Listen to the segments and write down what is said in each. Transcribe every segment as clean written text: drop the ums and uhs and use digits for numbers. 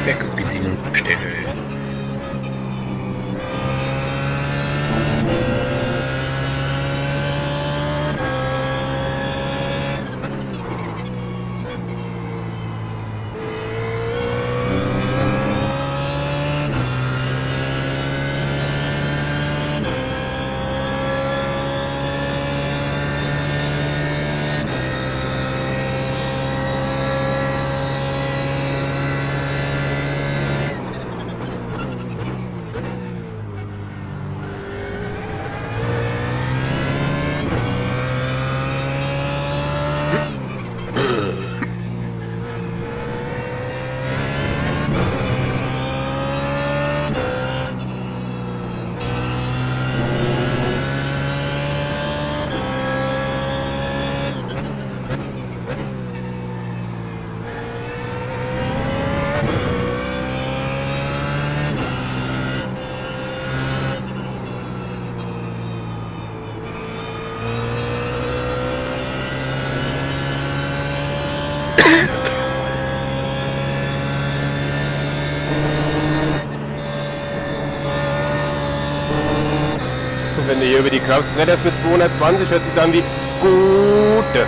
Triebwerk ein bisschen umstellen. Wenn du hier über die Kraft bretterst mit 220, hört sich an wie gute.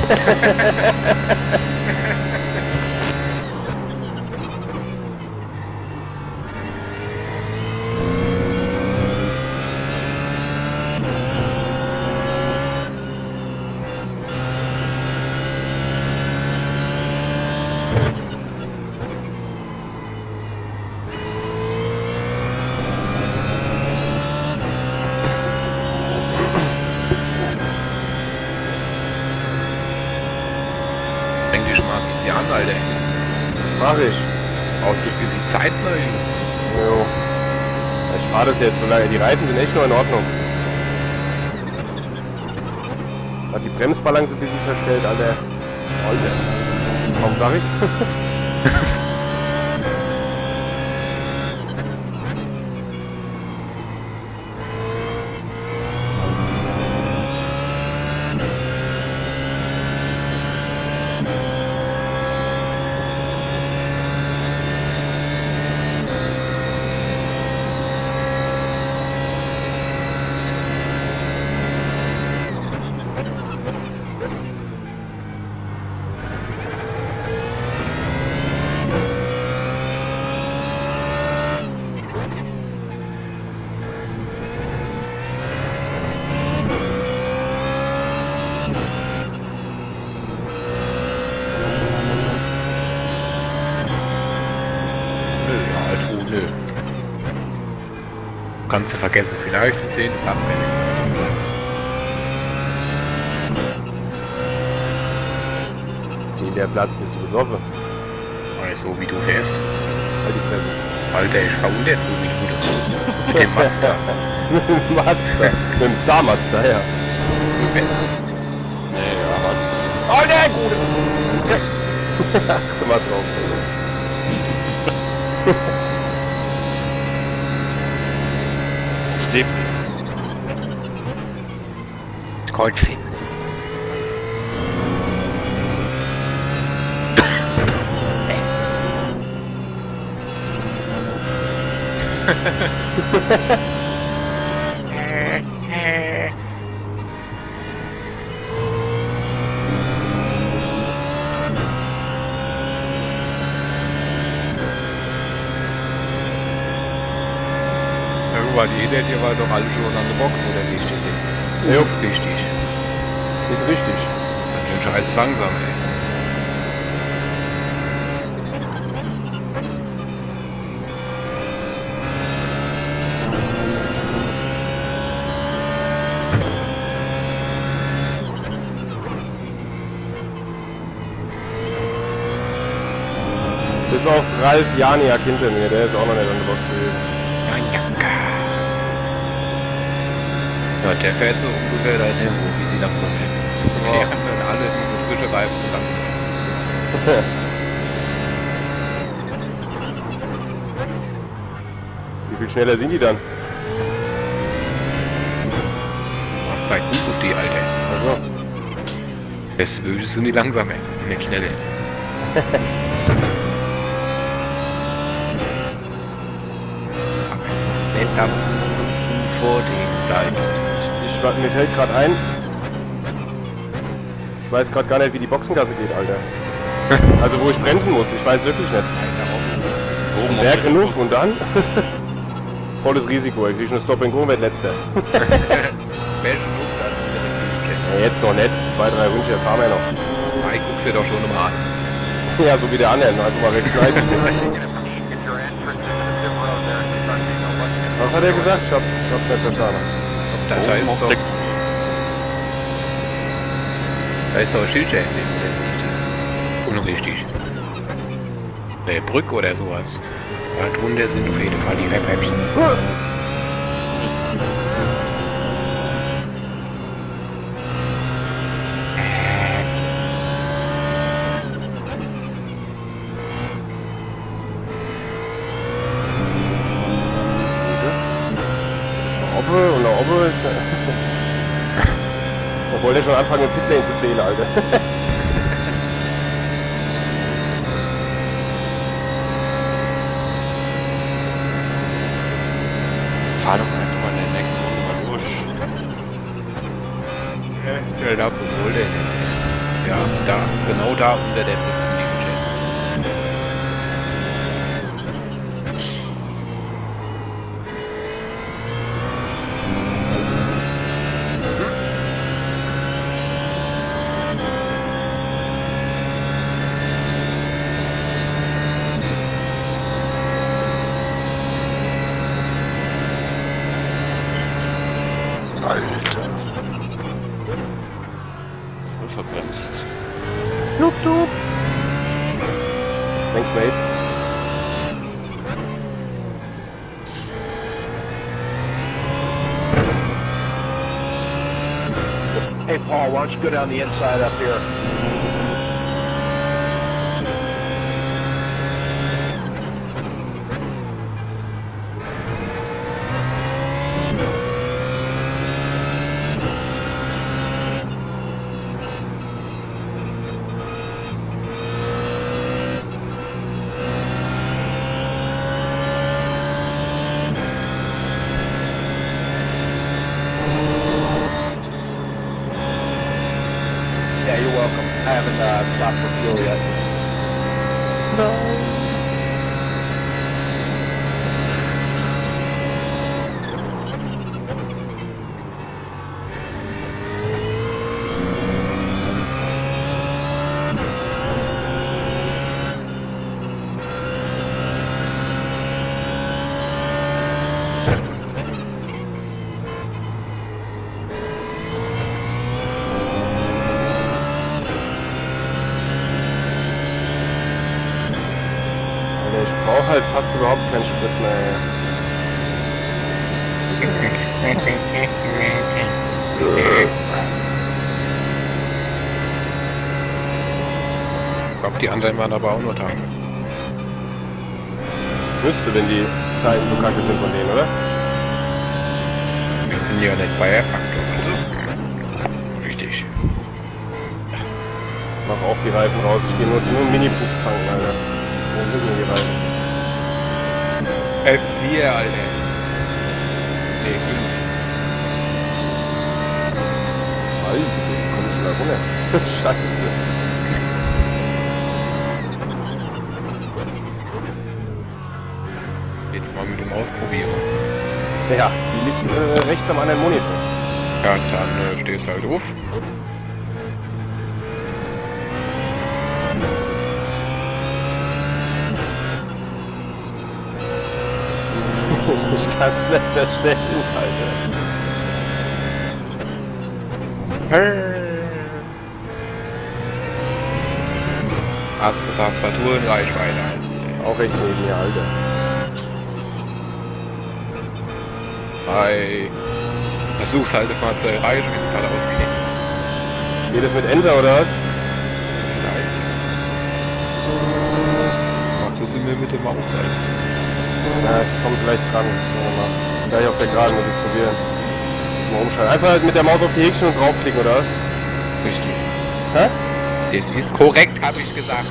Bring dich mal ein bisschen an, Alter. Mach ich. Brauchst du ein bisschen Zeit, ne? Jo. Ich fahre das jetzt so lange. Die Reifen sind echt nur in Ordnung. Hat die Bremsbalance ein bisschen verstellt, Alter. Alter. Warum sag ich's? Kannst du vergessen, vielleicht die 10. Platz. Der Platz, bist du besoffen? So wie du fährst. Halt die Fresse. Alter, ich fahr unter 2 Minuten. Mit dem Mazda. Mazda. Mit dem Star Mazda, ja. Nee, ja, halt. Oh, der Gute! Achte mal drauf. Auf 7. Goldfin. Weil die hinter dir war doch alle schon an der Box, oder sehe ich das jetzt? Ja. Richtig. Ist richtig. Ganz schön scheiß langsam, ey. Bis auf Ralf Janiak hinter mir, der ist auch noch nicht an der Box gewesen. Ja, der fährt so ungefähr da irgendwo, wie sie langsam sind. Die haben dann alle diese frische Reifen so langsam. Wie viel schneller sind die dann? Was zeigt gut auf die, Alter. Also. Deswegen sind die langsam, ey. Und nicht schnell, ey. dass du vor dem bleibst. Mir fällt gerade ein, ich weiß gerade gar nicht, wie die Boxengasse geht, Alter. Also wo ich bremsen muss, ich weiß wirklich nicht. Oben Wer genug und dann? Volles Risiko, ich krieg schon Stop and Go mit letzter. Welchen Luft hast du? Ja, jetzt noch nicht, 2, 3 Wünsche fahren wir noch. Ich guck's dir doch schon mal an. Ja, so wie der anderen, einfach mal rechts rein. Was hat er gesagt? Ich hab's nicht verstanden. Da ist doch... Da ist doch ein Schild, der ist unrichtig. Eine Brücke oder sowas. Da drunter sind auf jeden Fall die Webhäppchen. Und der Obbe ist... Obwohl der schon anfangen mit Pitlane zu zählen, Alter. Fahr doch einfach mal in der nächsten Runde mal durch. Ja, da wo wohl denn? Ja, da, genau da unter der Brücke sind die Jets. Alter. Voll verbremst. Dup, dup. Thanks, mate. Hey, Paul, why don't you go down the inside up here? Yeah, you're welcome. I haven't stopped for fuel yet. Ich brauche halt fast überhaupt keinen Sprit mehr. Ich glaube, die anderen waren aber auch nur tanken. Müsste, wenn die Zeiten so kacke sind von denen, oder? Wir sind ja nicht bei Faktor. Also. Richtig. Mach auch die Reifen raus. Ich gehe nur Mini-Pups tanken, Alter. Wo sind denn die Reifen? F4, Alter. Nee, 5. Alter, wie komm ich da runter? Scheiße. Jetzt mal mit dem Ausprobieren. Ja, die liegt rechts am anderen Monitor. Ja, dann stehst du halt auf. Ich kann's nicht verstehen, Alter. Hast du Tastatur in Reichweite? Auch recht neben mir, Alter. Hi. Versuch's halt mal zu erreichen, wenn es gerade ausgeht. Geht das mit Enter oder was? Vielleicht. Macht das immer mit dem Maus halt. Ja, ich komme gleich dran. Mal. Gleich auf der Geraden muss ich probieren. Mal umschalten. Einfach mit der Maus auf die Häkchen und draufklicken, oder was? Richtig. Hä? Das ist korrekt, habe ich gesagt.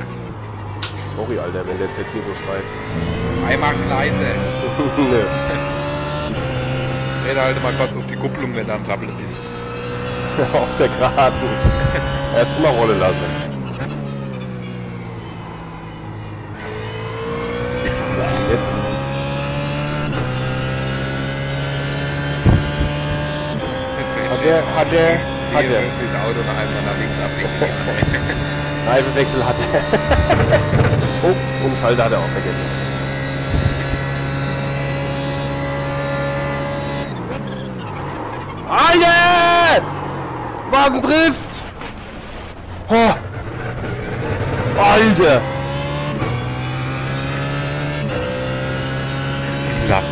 Sorry, Alter, wenn der jetzt hier so schreit. Einmal leise. Nö. Dreh halt mal kurz auf die Kupplung, wenn du am Sabbeln bist. Auf der Geraden. Erst mal rollen lassen. Ja, jetzt. Hat er. Das Auto noch einmal nach links abbiegen. Reifenwechsel hat er. Oh, und Schalter hat er auch vergessen. Alter! Was ein Drift! Oh. Alter! Lapp.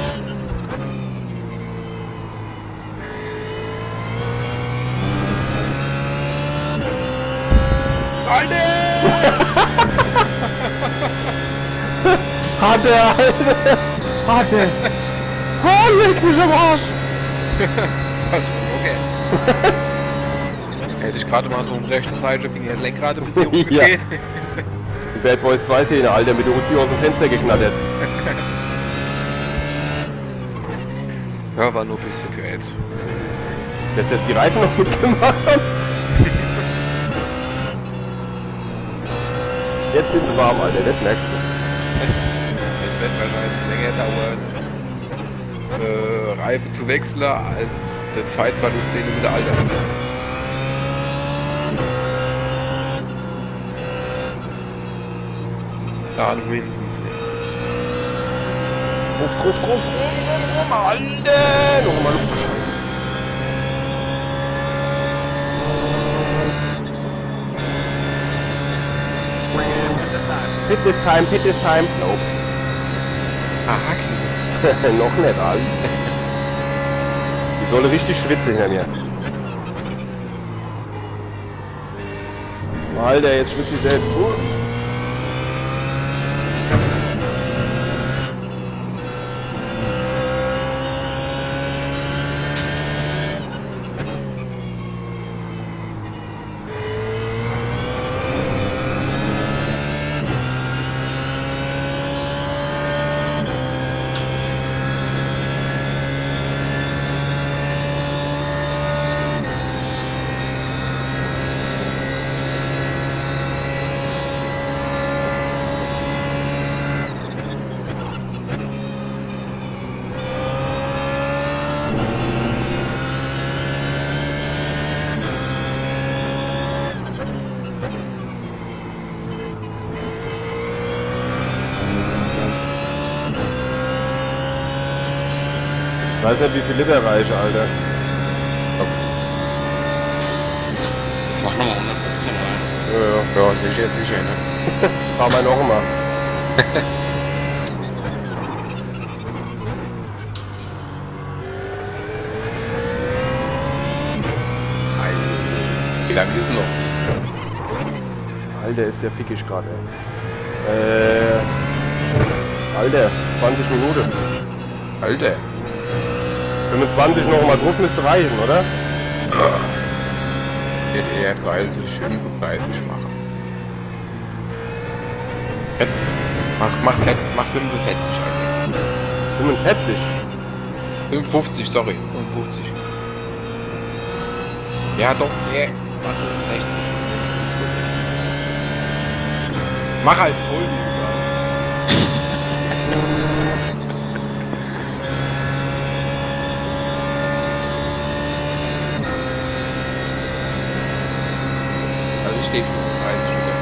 Hat er, Alter! Hat er! Oh, leck mich am Arsch! Okay. Hätte ich gerade mal so um rechte Seite bin ich das Lenkrad ein bisschen umgedreht. Die Bad Boys 2 Szene, Alter, mit der Uzi aus dem Fenster geknattert. Ja, war nur ein bisschen quält. Dass das die Reifen noch mitgemacht haben? Jetzt sind sie warm, Alter, das merkst du. Es wird wahrscheinlich länger dauern, Reifen zu wechseln, als der 22. wieder Alter ist. Ja, mindestens nicht. Ruf, Alter! Nochmal Luft, Scheiße. Pit this time. Nope. Aha, Noch nicht, Alter. Die soll richtig schwitzen hinter mir. Alter, jetzt schwitzt sie selbst. Ich weiß nicht, wie viel Liter reiche, Alter. Mach nochmal 115 rein. Ja, sicher, ne? Fahr mal noch mal. Wie lange ist noch? Alter, ist der fickig gerade. Alter, 20 Minuten. Alter. 25 noch mal drauf müsste reichen, oder? Ich hätte eher 30, 35 machen. 40. Mach 45 eigentlich. 45? 55, sorry. 55. Ja doch, nee. Mach 60. Mach halt voll. Also ich stehe 35 Meter.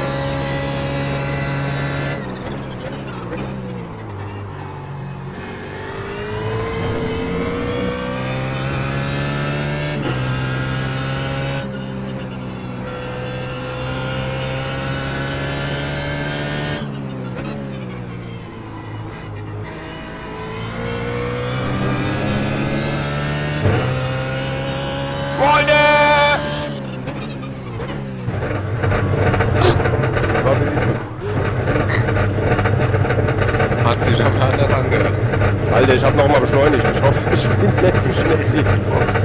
Das war ein bisschen viel. Hat sich aber anders angehört. Alter, ich hab noch mal beschleunigt. Ich hoffe, ich bin nicht so schnell wie die Box.